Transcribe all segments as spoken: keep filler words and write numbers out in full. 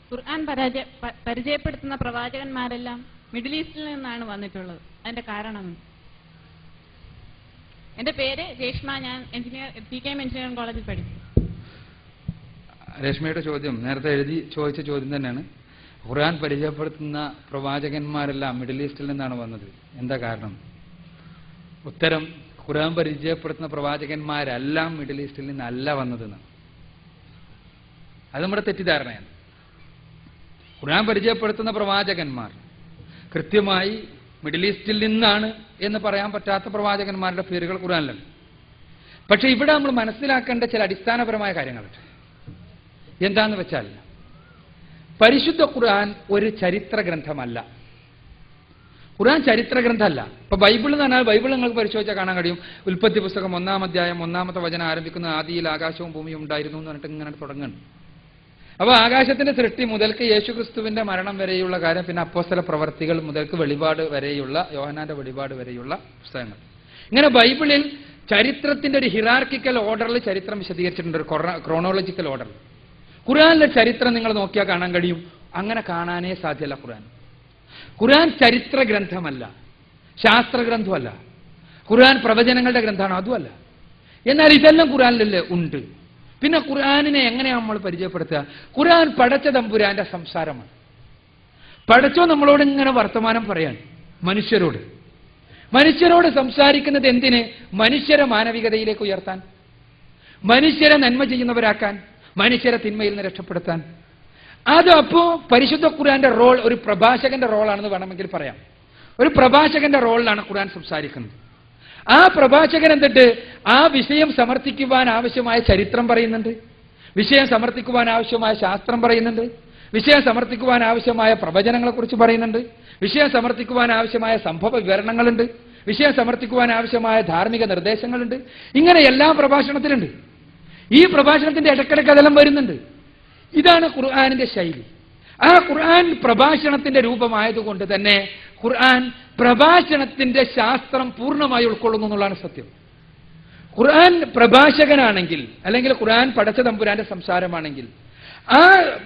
ഖുർആൻ പരാജയ പരിചയപ്പെടുത്തുന്ന പ്രവാചകന്മാരെല്ലാം മിഡിൽ ഈസ്റ്റിൽ നിന്നാണ് വന്നിട്ടുള്ളത്. അതിന്റെ കാരണം? എന്റെ പേര് രേഷ്മ. ഞാൻ engineer P K M engineering കോളേജിൽ പഠിക്കുന്നു. രേഷ്മയുടെ ചോദ്യം നേരത്തെ എഴുതി ചോദിച്ച ചോദ്യം തന്നെയാണ്. ഖുർആൻ പരിചയപ്പെടുത്തുന്ന പ്രവാചകന്മാരെല്ലാം മിഡിൽ ഈസ്റ്റിൽ നിന്നാണ് വന്നത്. എന്താ കാരണം? ഉത്തരം, ഖുർആൻ പരിചയപ്പെടുത്തുന്ന പ്രവാചകന്മാരെല്ലാം മിഡിൽ ഈസ്റ്റിൽ നിന്നല്ല വന്നതെന്ന്. അത് നമ്മുടെ തെറ്റിദ്ധാരണയാണ്. ഖുർആൻ പരിചയപ്പെടുത്തുന്ന പ്രവാചകന്മാർ കൃത്യമായി മിഡിൽ ഈസ്റ്റിൽ നിന്നാണ് എന്ന് പറയാൻ പറ്റാത്ത പ്രവാചകന്മാരുടെ പേരുകൾ ഖുർആനിലുണ്ട്. പക്ഷെ ഇവിടെ നമ്മൾ മനസ്സിലാക്കേണ്ട ചില അടിസ്ഥാനപരമായ കാര്യങ്ങളുണ്ട്. എന്താന്ന് വെച്ചാൽ, പരിശുദ്ധ ഖുർആൻ ഒരു ചരിത്ര ഗ്രന്ഥമല്ല. ഖുർആൻ ചരിത്ര ഗ്രന്ഥമല്ല. ഇപ്പൊ ബൈബിൾ എന്ന് പറഞ്ഞാൽ ബൈബിൾ നിങ്ങൾക്ക് പരിശോധിച്ചാൽ കാണാൻ കഴിയും. ഉൽപ്പത്തി പുസ്തകം ഒന്നാം അധ്യായം ഒന്നാമത്തെ വചനം ആരംഭിക്കുന്ന ആദിയിൽ ആകാശവും ഭൂമിയും ഉണ്ടായിരുന്നു എന്ന് പറഞ്ഞിട്ട് ഇങ്ങനെ തുടങ്ങുന്നു. അപ്പൊ ആകാശത്തിന്റെ സൃഷ്ടി മുതൽക്ക് യേശുക്രിസ്തുവിന്റെ മരണം വരെയുള്ള കാര്യം, പിന്നെ അപ്പോസ്തല പ്രവർത്തികൾ മുതൽക്ക് വെളിപാട് വരെയുള്ള, യോഹന്നാന്റെ വെളിപാട് വരെയുള്ള പുസ്തകങ്ങൾ. ഇങ്ങനെ ബൈബിളിൽ ചരിത്രത്തിന്റെ ഒരു ഹിറാർക്കിക്കൽ ഓർഡറിൽ ചരിത്രം വിശദീകരിച്ചിട്ടുണ്ട്, ഒരു ക്രോണോളജിക്കൽ ഓർഡറിൽ. ഖുർആനിലെ ചരിത്രം നിങ്ങൾ നോക്കിയാൽ കാണാൻ കഴിയും, അങ്ങനെ കാണാനേ സാധ്യമല്ല. ഖുർആൻ ഖുർആൻ ചരിത്ര ഗ്രന്ഥമല്ല, ശാസ്ത്ര ഗ്രന്ഥമല്ല. ഖുർആൻ പ്രവചനങ്ങളുടെ ഗ്രന്ഥമാണ്, അതുമല്ല. എന്നാൽ ഇതെല്ലാം ഖുർആനിലല്ലേ ഉണ്ട്. പിന്നെ ഖുർആനിനെ എങ്ങനെയാണ് നമ്മൾ പരിചയപ്പെടുത്തുക? ഖുർആൻ പടച്ച തമ്പുരാന്റെ സംസാരമാണ്. പടച്ചോ നമ്മളോട് ഇങ്ങനെ വർത്തമാനം പറയാൻ, മനുഷ്യരോട് മനുഷ്യരോട് സംസാരിക്കുന്നത് എന്തിന്? മനുഷ്യരെ മാനവികതയിലേക്ക് ഉയർത്താൻ, മനുഷ്യരെ നന്മ ചെയ്യുന്നവരാക്കാൻ, മനുഷ്യരെ തിന്മയിൽ നിന്ന് രക്ഷപ്പെടുത്താൻ. അത് അപ്പോ പരിശുദ്ധ ഖുർആന്റെ റോൾ ഒരു പ്രഭാഷകന്റെ റോളാണെന്ന് വേണമെങ്കിൽ പറയാം. ഒരു പ്രഭാഷകന്റെ റോളിലാണ് ഖുർആൻ സംസാരിക്കുന്നത്. ആ പ്രഭാഷകൻ എന്നിട്ട് ആ വിഷയം സമർത്ഥിക്കുവാൻ ആവശ്യമായ ചരിത്രം പറയുന്നുണ്ട്, വിഷയം സമർത്ഥിക്കുവാൻ ആവശ്യമായ ശാസ്ത്രം പറയുന്നുണ്ട്, വിഷയം സമർത്ഥിക്കുവാൻ ആവശ്യമായ പ്രവചനങ്ങളെ കുറിച്ച് പറയുന്നുണ്ട്, വിഷയം സമർത്ഥിക്കുവാൻ ആവശ്യമായ സംഭവ വിവരണങ്ങളുണ്ട്, വിഷയം സമർത്ഥിക്കുവാൻ ആവശ്യമായ ധാർമ്മിക നിർദ്ദേശങ്ങളുണ്ട്. ഇങ്ങനെ എല്ലാ പ്രഭാഷണത്തിലുണ്ട്. ഈ പ്രഭാഷണത്തിന്റെ ഇടക്കിടക്ക് അതെല്ലാം വരുന്നുണ്ട്. ഇതാണ് ഖുർആനിന്റെ ശൈലി. ആ ഖുർആൻ പ്രഭാഷണത്തിന്റെ രൂപമായതുകൊണ്ട് തന്നെ ഖുർആൻ പ്രഭാഷണത്തിന്റെ ശാസ്ത്രം പൂർണ്ണമായി ഉൾക്കൊള്ളുന്നു എന്നുള്ളതാണ് സത്യം. ഖുർആൻ പ്രഭാഷകനാണെങ്കിൽ, അല്ലെങ്കിൽ ഖുർആൻ പടച്ച തമ്പുരാന്റെ സംസാരമാണെങ്കിൽ, ആ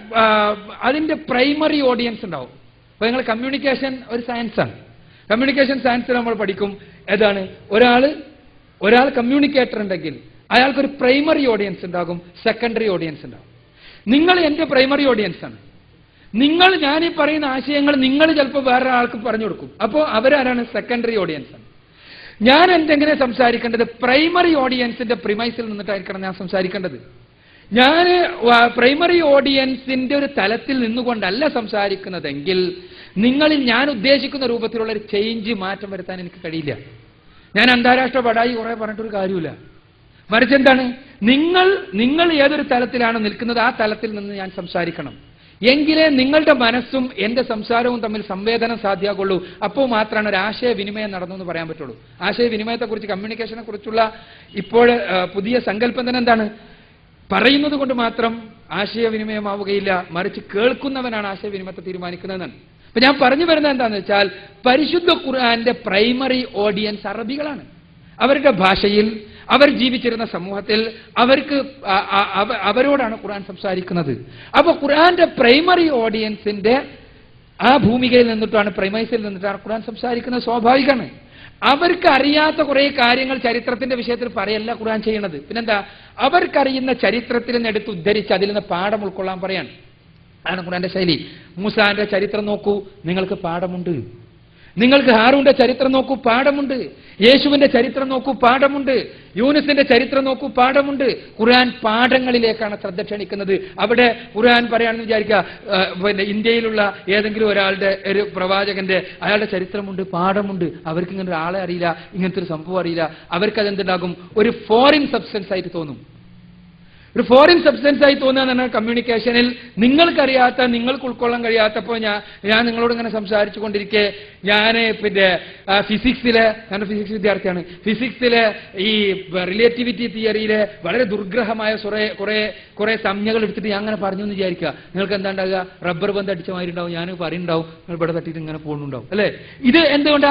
അതിന്റെ പ്രൈമറി ഓഡിയൻസ് ഉണ്ടാവും. അപ്പൊ നിങ്ങൾ കമ്മ്യൂണിക്കേഷൻ ഒരു സയൻസാണ്. കമ്മ്യൂണിക്കേഷൻ സയൻസിൽ നമ്മൾ പഠിക്കും ഏതാണ്, ഒരാൾ ഒരാൾ കമ്മ്യൂണിക്കേറ്റർ ഉണ്ടെങ്കിൽ അയാൾക്കൊരു പ്രൈമറി ഓഡിയൻസ് ഉണ്ടാകും, സെക്കൻഡറി ഓഡിയൻസ് ഉണ്ടാകും. നിങ്ങൾ എന്റെ പ്രൈമറി ഓഡിയൻസ് ആണ്. നിങ്ങൾ ഞാൻ ഈ പറയുന്ന ആശയങ്ങൾ നിങ്ങൾ ചിലപ്പോൾ വേറെ ആൾക്ക് പറഞ്ഞു കൊടുക്കും. അപ്പോൾ അവരാരാണ്? സെക്കൻഡറി ഓഡിയൻസ് ആണ്. ഞാൻ എന്തെങ്ങനെ സംസാരിക്കേണ്ടത്? പ്രൈമറി ഓഡിയൻസിന്റെ പ്രിമൈസിൽ നിന്നിട്ടായിരിക്കണം ഞാൻ സംസാരിക്കേണ്ടത്. ഞാൻ പ്രൈമറി ഓഡിയൻസിന്റെ ഒരു തലത്തിൽ നിന്നുകൊണ്ടല്ല സംസാരിക്കുന്നതെങ്കിൽ നിങ്ങളിൽ ഞാൻ ഉദ്ദേശിക്കുന്ന രൂപത്തിലുള്ള ഒരു ചേഞ്ച്, മാറ്റം വരുത്താൻ എനിക്ക് കഴിയില്ല. ഞാൻ അന്താരാഷ്ട്ര പടായി കുറെ പറഞ്ഞിട്ടൊരു കാര്യമില്ല. മറിച്ച് എന്താണ്, നിങ്ങൾ നിങ്ങൾ ഏതൊരു തലത്തിലാണ് നിൽക്കുന്നത് ആ തലത്തിൽ നിന്ന് ഞാൻ സംസാരിക്കണം. എങ്കിലേ നിങ്ങളുടെ മനസ്സും എന്റെ സംസാരവും തമ്മിൽ സംവേദനം സാധ്യമാകുള്ളൂ. അപ്പോൾ മാത്രമാണ് ഒരു ആശയവിനിമയം നടന്നു എന്ന് പറയാൻ പറ്റുള്ളൂ. ആശയവിനിമയത്തെക്കുറിച്ച്, കമ്മ്യൂണിക്കേഷനെ കുറിച്ചുള്ള ഇപ്പോൾ പുതിയ സങ്കല്പം തന്നെ എന്താണ്? പറയുന്നത് കൊണ്ട് മാത്രം ആശയവിനിമയമാവുകയില്ല, മറിച്ച് കേൾക്കുന്നവനാണ് ആശയവിനിമയത്തെ തീരുമാനിക്കുന്നതെന്നാണ്. അപ്പൊ ഞാൻ പറഞ്ഞു വരുന്നത് എന്താണെന്ന് വെച്ചാൽ, പരിശുദ്ധ ഖുർആന്റെ പ്രൈമറി ഓഡിയൻസ് അറബികളാണ്. അവരുടെ ഭാഷയിൽ, അവർ ജീവിച്ചിരുന്ന സമൂഹത്തിൽ അവർക്ക് അവരോടാണ് ഖുർആൻ സംസാരിക്കുന്നത്. അപ്പൊ ഖുർആന്റെ പ്രൈമറി ഓഡിയൻസിന്റെ ആ ഭൂമികയിൽ നിന്നിട്ടാണ്, പ്രൈമൈസിൽ നിന്നിട്ടാണ് ഖുർആൻ സംസാരിക്കുന്നത്. സ്വാഭാവികമാണ്. അവർക്ക് അറിയാത്ത കുറെ കാര്യങ്ങൾ ചരിത്രത്തിന്റെ വിഷയത്തിൽ പറയല്ല ഖുർആൻ ചെയ്യണത്. പിന്നെന്താ, അവർക്കറിയുന്ന ചരിത്രത്തിൽ നിന്ന് എടുത്ത് ഉദ്ധരിച്ച് അതിൽ നിന്ന് പാഠം ഉൾക്കൊള്ളാൻ പറയാൻ ആണ് ഖുർആന്റെ ശൈലി. മൂസാന്റെ ചരിത്രം നോക്കൂ, നിങ്ങൾക്ക് പാഠമുണ്ട്. നിങ്ങൾക്ക് ഹാറൂന്റെ ചരിത്രം നോക്കൂ, പാഠമുണ്ട്. യേശുവിന്റെ ചരിത്രം നോക്കൂ, പാഠമുണ്ട്. യൂനുസിന്റെ ചരിത്രം നോക്കൂ, പാഠമുണ്ട്. ഖുർആൻ പാഠങ്ങളിലേക്കാണ് ശ്രദ്ധ ക്ഷണിക്കുന്നത്. അവിടെ ഖുർആൻ പറയാണെന്ന് വിചാരിക്കുക, പിന്നെ ഇന്ത്യയിലുള്ള ഏതെങ്കിലും ഒരാളുടെ ഒരു പ്രവാചകന്റെ അയാളുടെ ചരിത്രമുണ്ട്, പാഠമുണ്ട്. അവർക്ക് ഇങ്ങനെ ഒരാളെ അറിയില്ല, ഇങ്ങനത്തെ ഒരു സംഭവം അറിയില്ല. അവർക്ക് അതെന്തുണ്ടാകും? ഒരു ഫോറിൻ സബ്സ്റ്റൻസ് ആയിട്ട് തോന്നും. ഒരു ഫോറിൻ സബ്സ്റ്റൻസ് ആയി തോന്നുക കമ്മ്യൂണിക്കേഷനിൽ. നിങ്ങൾക്കറിയാത്ത, നിങ്ങൾക്ക് ഉൾക്കൊള്ളാൻ കഴിയാത്തപ്പോൾ ഞാൻ ഞാൻ നിങ്ങളോട് ഇങ്ങനെ സംസാരിച്ചു കൊണ്ടിരിക്കെ ഞാൻ പിന്നെ ഫിസിക്സിലെ, ഞാൻ ഫിസിക്സ് വിദ്യാർത്ഥിയാണ്, ഫിസിക്സിലെ ഈ റിലേറ്റിവിറ്റി തിയറിയിലെ വളരെ ദുർഗ്രഹമായ കുറെ കുറെ കുറെ സംജ്ഞകൾ എടുത്തിട്ട് ഞാൻ അങ്ങനെ പറഞ്ഞു എന്ന് വിചാരിക്കുക. നിങ്ങൾക്ക് എന്താ ഉണ്ടാകുക? റബ്ബർ ബന്ധം അടിച്ച മാതിരി ഉണ്ടാവും. ഞാൻ പറയുന്നുണ്ടാവും, നിങ്ങൾ ഇവിടെ തട്ടിയിട്ട് ഇങ്ങനെ പോകുന്നുണ്ടാവും അല്ലേ? ഇത് എന്തുകൊണ്ടാ?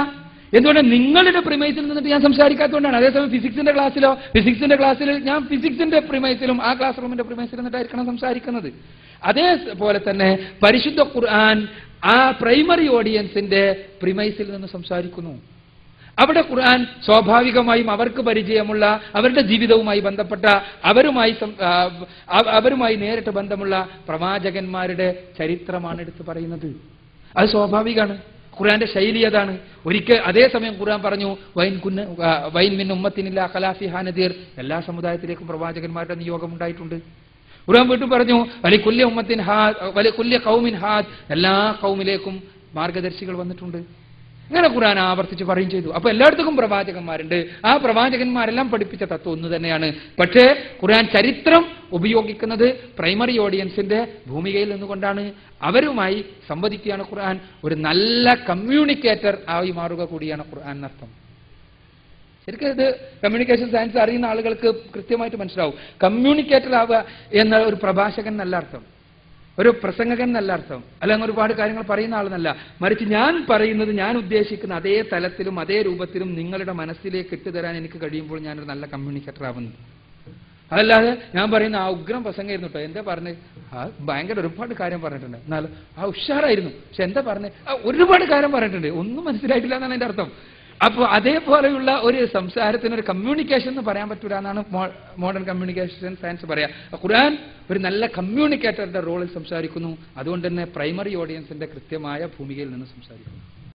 എന്തുകൊണ്ട് നിങ്ങളുടെ പ്രിമൈസിൽ നിന്നിട്ട് ഞാൻ സംസാരിക്കാത്തതുകൊണ്ടാണ്. അതേസമയം ഫിസിക്സിന്റെ ക്ലാസ്സിലോ ഫിസിക്സിന്റെ ക്ലാസ്സിൽ ഞാൻ ഫിസിക്സിന്റെ പ്രിമൈസിലും ആ ക്ലാസ് റൂമിന്റെ പ്രിമൈസിൽ നിന്നിട്ടായിരിക്കണം സംസാരിക്കുന്നത്. അതേപോലെ തന്നെ പരിശുദ്ധ ഖുർആൻ ആ പ്രൈമറി ഓഡിയൻസിന്റെ പ്രിമൈസിൽ നിന്ന് സംസാരിക്കുന്നു. അവിടെ ഖുർആൻ സ്വാഭാവികമായും അവർക്ക് പരിചയമുള്ള അവരുടെ ജീവിതവുമായി ബന്ധപ്പെട്ട അവരുമായി അവരുമായി നേരിട്ട് ബന്ധമുള്ള പ്രവാചകന്മാരുടെ ചരിത്രമാണ് എടുത്തു പറയുന്നത്. അത് സ്വാഭാവികമാണ്. ഖുർആന്റെ ശൈലി അതാണ്. ഒരിക്കൽ അതേസമയം ഖുർആൻ പറഞ്ഞു വൈൻ കുന്ന വൈൻ മിൻ ഉമ്മത്തിനില്ല ഖലാഫിഹാ നദീർ, എല്ലാ സമുദായത്തിലേക്കും പ്രവാചകന്മാരുടെ നിയോഗം ഉണ്ടായിട്ടുണ്ട്. ഖുർആൻ വീണ്ടും പറഞ്ഞു വലി കുല്യ ഉമ്മത്തിൻ ഹാദ് വലി കുല്യ ഖൗമിൻ ഹാദ്, എല്ലാ ഖൗമിലേക്കും മാർഗദർശികൾ വന്നിട്ടുണ്ട്. ഇങ്ങനെ ഖുർആൻ ആവർത്തിച്ച് പറയും ചെയ്തു. അപ്പൊ എല്ലായിടത്തും പ്രവാചകന്മാരുണ്ട്. ആ പ്രവാചകന്മാരെല്ലാം പഠിപ്പിച്ച തത്വം ഒന്ന് തന്നെയാണ്. പക്ഷേ ഖുർആൻ ചരിത്രം ഉപയോഗിക്കുന്നത് പ്രൈമറി ഓഡിയൻസിന്റെ ഭൂമികയിൽ നിന്നുകൊണ്ടാണ്. അവരുമായി സംവദിക്കുകയാണ് ഖുർആൻ. ഒരു നല്ല കമ്മ്യൂണിക്കേറ്റർ ആയി മാറുക കൂടിയാണ് ഖുർആൻ എന്നർത്ഥം. ശരിക്കും ഇത് കമ്മ്യൂണിക്കേഷൻ സയൻസ് അറിയുന്ന ആളുകൾക്ക് കൃത്യമായിട്ട് മനസ്സിലാവും. കമ്മ്യൂണിക്കേറ്റർ ആവുക എന്ന ഒരു പ്രഭാഷകൻ എന്നല്ല അർത്ഥം, ഒരു പ്രസംഗകൻ എന്നല്ല അർത്ഥം, അല്ലെങ്കിൽ ഒരുപാട് കാര്യങ്ങൾ പറയുന്ന ആളെന്നല്ല. മറിച്ച് ഞാൻ പറയുന്നത് ഞാൻ ഉദ്ദേശിക്കുന്ന അതേ തലത്തിലും അതേ രൂപത്തിലും നിങ്ങളുടെ മനസ്സിലേക്ക് ഇട്ടുതരാൻ എനിക്ക് കഴിയുമ്പോൾ ഞാനൊരു നല്ല കമ്മ്യൂണിക്കേറ്റർ ആവുന്നത്. അതല്ലാതെ ഞാൻ പറയുന്ന ആ ഉഗ്രം പ്രസംഗമായിരുന്നു കേട്ടോ, എന്താ പറഞ്ഞത്, ആ ഭയങ്കര ഒരുപാട് കാര്യം പറഞ്ഞിട്ടുണ്ട്, എന്നാലും ആ ഉഷാറായിരുന്നു, പക്ഷെ എന്താ പറഞ്ഞത്, ആ ഒരുപാട് കാര്യം പറഞ്ഞിട്ടുണ്ട്, ഒന്നും മനസ്സിലായിട്ടില്ല എന്നാണ് എൻ്റെ അർത്ഥം. അപ്പോൾ അതേപോലെയുള്ള ഒരു സംസാരത്തിന് ഒരു കമ്മ്യൂണിക്കേഷൻ എന്ന് പറയാൻ പറ്റൂല എന്നാണ് മോഡേൺ കമ്മ്യൂണിക്കേഷൻ സയൻസ് പറയാ. ഖുർആൻ ഒരു നല്ല കമ്മ്യൂണിക്കേറ്ററുടെ റോളിൽ സംസാരിക്കുന്നു. അതുകൊണ്ട് തന്നെ പ്രൈമറി ഓഡിയൻസിന്റെ കൃത്യമായ ഭൂമികയിൽ നിന്ന് സംസാരിക്കുന്നു.